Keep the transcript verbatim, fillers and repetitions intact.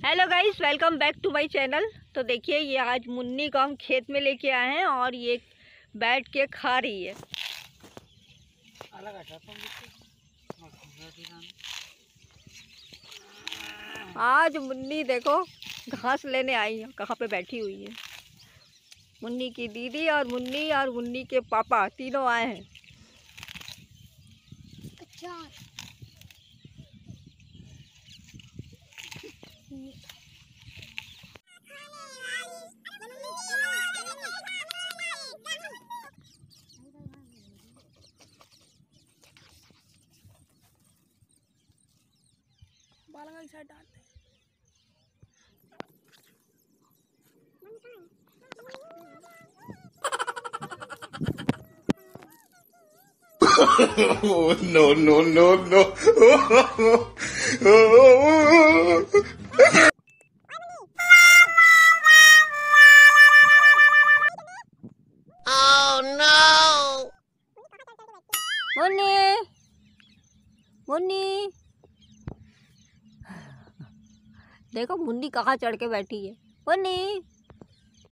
Hello guys, welcome back to my channel. तो देखिए, ये आज मुन्नी को हम खेत में लेके आए हैं और ये बैठ के खा रही है। आज मुन्नी देखो घास लेने आई है, कहाँ पे बैठी हुई है। मुन्नी की दीदी और मुन्नी और मुन्नी के पापा तीनों आए हैं। बालंगा साइड डालते हैं। no, no, no, no. Oh no! Munni, Munni, देखो मुन्नी कहाँ चढ़ के बैठी है। मुन्नी,